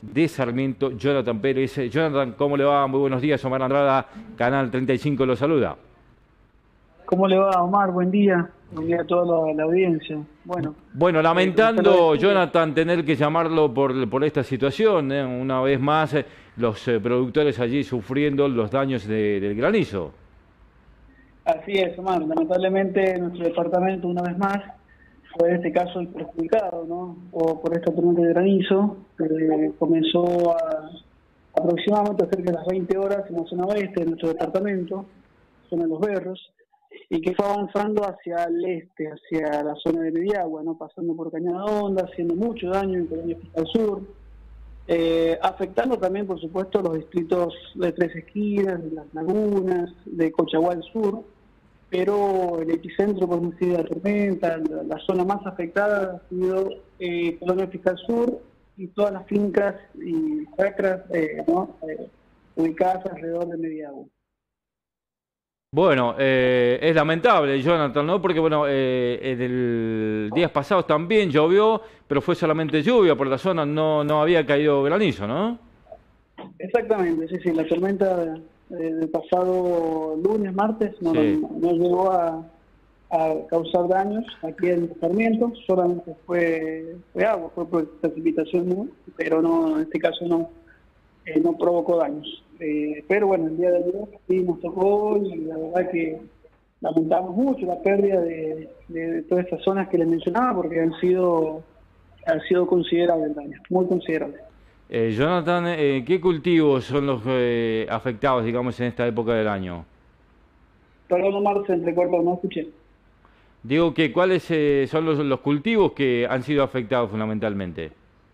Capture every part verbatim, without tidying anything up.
de Sarmiento, Jonathan Pérez. Jonathan, ¿cómo le va? Muy buenos días. Omar Andrada, Canal treinta y cinco, lo saluda. ¿Cómo le va, Omar? Buen día. Buen día a toda la, la audiencia. Bueno, bueno lamentando, eh, Jonathan, tener que llamarlo por, por esta situación. ¿eh? Una vez más, eh, los eh, productores allí sufriendo los daños de, del granizo. Así es, Omar. Lamentablemente, nuestro departamento, una vez más, fue en este caso el perjudicado, ¿no? O por esta tormenta de granizo, que comenzó a, aproximadamente a cerca de las veinte horas en la zona oeste de nuestro departamento, zona de Los Berros, y que fue avanzando hacia el este, hacia la zona de Mediagua, ¿no? Pasando por Cañada Honda, haciendo mucho daño en Colonia Fiscal Sur, eh, afectando también, por supuesto, los distritos de Tres Esquinas, de Las Lagunas, de Cochagual Sur, pero el epicentro, por decir, de la tormenta, la, la zona más afectada ha sido eh, Colonia Fiscal Sur y todas las fincas y chacras eh, ¿no? eh, ubicadas alrededor de Mediagua. Bueno, eh, es lamentable, Jonathan, ¿no? Porque, bueno, eh, en el días pasados también llovió, pero fue solamente lluvia por la zona, no, no había caído granizo, ¿no? Exactamente, sí, sí, la tormenta eh, del pasado lunes, martes, no, Sí. no, no llegó a, a causar daños aquí en Sarmiento, solamente fue, fue agua, fue precipitación, ¿no? Pero no, en este caso no, eh, no provocó daños. Eh, pero bueno, el día de ayer sí nos tocó y la verdad que lamentamos mucho la pérdida de, de, de todas estas zonas que les mencionaba porque han sido, han sido considerables el daño, muy considerables. Eh, Jonathan, eh, ¿qué cultivos son los eh, afectados, digamos, en esta época del año? Perdón, Omar, se entrecortó, no escuché. Digo que cuáles eh, son los, los cultivos que han sido afectados fundamentalmente.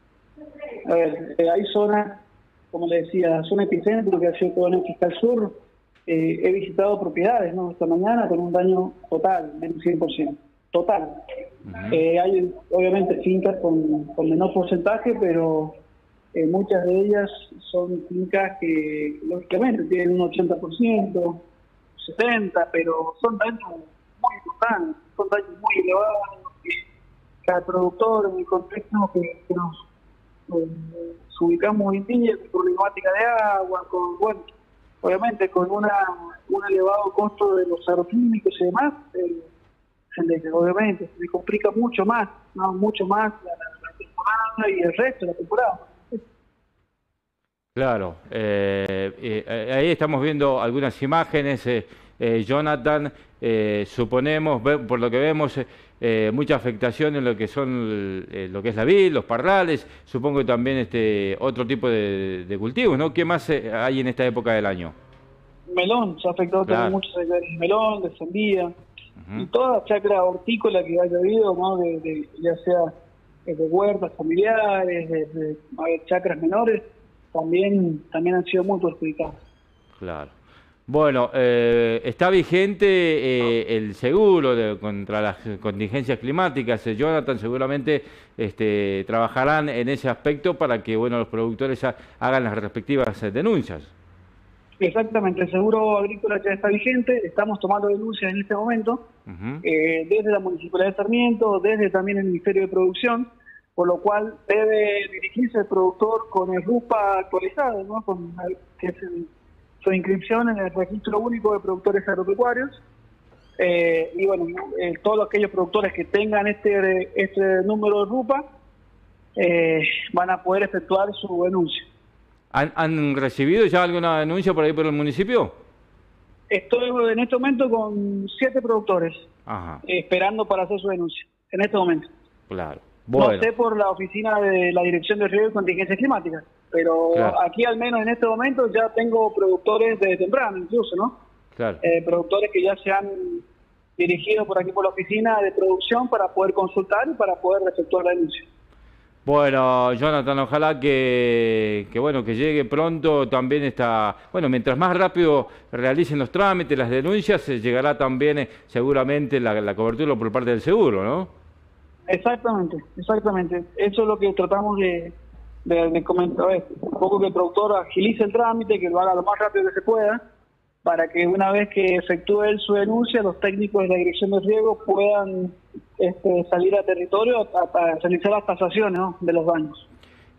A ver, eh, hay zonas, como le decía, zona epicentro que ha sido Colonia Fiscal Sur. Eh, he visitado propiedades, ¿no? Esta mañana con un daño total, menos cien por ciento. Total. Uh-huh. eh, hay obviamente fincas con, con menor porcentaje, pero eh, muchas de ellas son fincas que lógicamente tienen un ochenta por ciento, setenta por ciento, pero son daños muy importantes, son daños muy elevados. Cada productor en el contexto que, que nos eh, ubicamos hoy en día, con problemática de agua, con, bueno, obviamente con una, un elevado costo de los agroquímicos y demás, eh, se le, obviamente se le complica mucho más, ¿no? mucho más la, la temporada y el resto de la temporada. Claro, eh, eh, ahí estamos viendo algunas imágenes, eh, eh, Jonathan, eh, suponemos, ve, por lo que vemos, eh, mucha afectación en lo que son, eh, lo que es la vid, los parrales, supongo que también este otro tipo de, de cultivos, ¿no? ¿Qué más eh, hay en esta época del año? Melón, se ha afectado claro. también muchos sectores de melón, de sandía, uh-huh. y toda la chacra hortícola que haya habido, ¿no? de, de, ya sea de huertas familiares, de, de, de chacras menores, también también han sido muy perjudicados. Claro. Bueno, eh, está vigente eh, el seguro de, contra las contingencias climáticas. Eh, Jonathan, seguramente este, trabajarán en ese aspecto para que bueno los productores ha, hagan las respectivas eh, denuncias. Exactamente, el seguro agrícola ya está vigente, estamos tomando denuncias en este momento, uh-huh. eh, desde la Municipalidad de Sarmiento, desde también el Ministerio de Producción, por lo cual debe dirigirse el productor con el RUPA actualizado, ¿no? Con el, que es el, su inscripción en el Registro Único de Productores Agropecuarios. Eh, y bueno, eh, todos aquellos productores que tengan este, este número de RUPA eh, van a poder efectuar su denuncia. ¿Han, ¿Han recibido ya alguna denuncia por ahí por el municipio? Estoy en este momento con siete productores Ajá. Eh, esperando para hacer su denuncia, en este momento. Claro. Bueno. No sé por la oficina de la Dirección de Riesgo y Contingencias Climáticas, pero claro. aquí al menos en este momento ya tengo productores de temprano incluso, ¿no? Claro. Eh, productores que ya se han dirigido por aquí por la oficina de producción para poder consultar y para poder efectuar la denuncia. Bueno, Jonathan, ojalá que, que bueno que llegue pronto también esta... Bueno, mientras más rápido realicen los trámites, las denuncias, llegará también eh, seguramente la, la cobertura por parte del seguro, ¿no? Exactamente, exactamente. Eso es lo que tratamos de, de, de comentar. Un poco que el productor agilice el trámite, que lo haga lo más rápido que se pueda, para que una vez que efectúe él su denuncia, los técnicos de la Dirección de Riego puedan este, salir a territorio a, a realizar las tasaciones, ¿no? de los daños.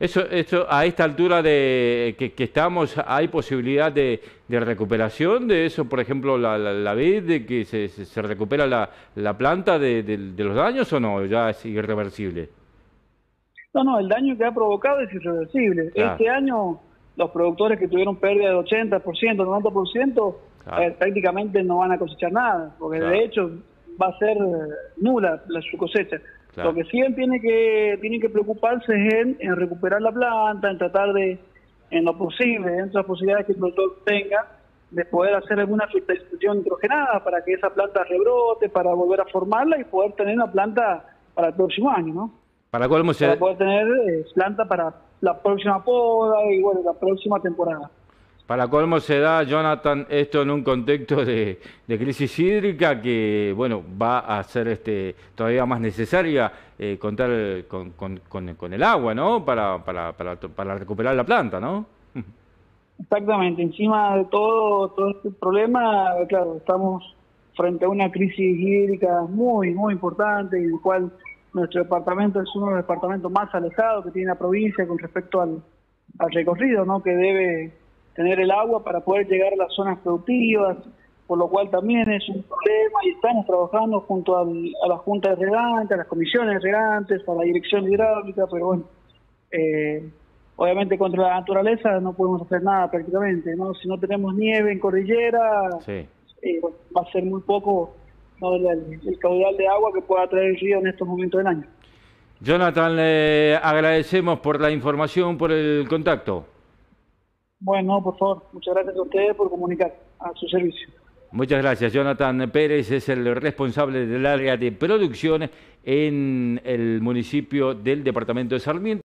Eso, eso, a esta altura de que, que estamos, ¿hay posibilidad de, de recuperación de eso? Por ejemplo, la, la, la vid, de que se, se, se recupera la, la planta de, de, de los daños, ¿o no? ¿Ya es irreversible? No, no, el daño que ha provocado es irreversible. Claro. Este año los productores que tuvieron pérdida del ochenta por ciento, noventa por ciento, claro, eh, prácticamente no van a cosechar nada, porque claro, de hecho va a ser nula la, su cosecha. Claro. Lo que sí tiene que, tienen que preocuparse es en, en recuperar la planta, en tratar de, en lo posible, dentro de las posibilidades que el productor tenga, de poder hacer alguna fertilización nitrogenada para que esa planta rebrote, para volver a formarla y poder tener una planta para el próximo año, ¿no? Para colmo se... Para poder tener eh, planta para la próxima poda y bueno, la próxima temporada. Para colmo se da, Jonathan, esto en un contexto de, de crisis hídrica que, bueno, va a ser este todavía más necesaria eh, contar con, con, con, con el agua, ¿no? Para, para, para, para recuperar la planta, ¿no? Exactamente. Encima de todo, todo este problema, claro, estamos frente a una crisis hídrica muy, muy importante, en el cual nuestro departamento es uno de los departamentos más alejados que tiene la provincia con respecto al, al recorrido, ¿no? Que debe tener el agua para poder llegar a las zonas productivas, por lo cual también es un problema y estamos trabajando junto al, a la Junta de Regantes, a las comisiones de regantes, a la dirección hidráulica, pero bueno, eh, obviamente contra la naturaleza no podemos hacer nada prácticamente, ¿no? Si no tenemos nieve en cordillera, sí, eh, bueno, va a ser muy poco, ¿no? el, el caudal de agua que pueda traer el río en estos momentos del año. Jonathan, le agradecemos por la información, por el contacto. Bueno, por favor, muchas gracias a ustedes por comunicar a su servicio. Muchas gracias. Jonathan Pérez es el responsable del área de producción en el municipio del departamento de Sarmiento.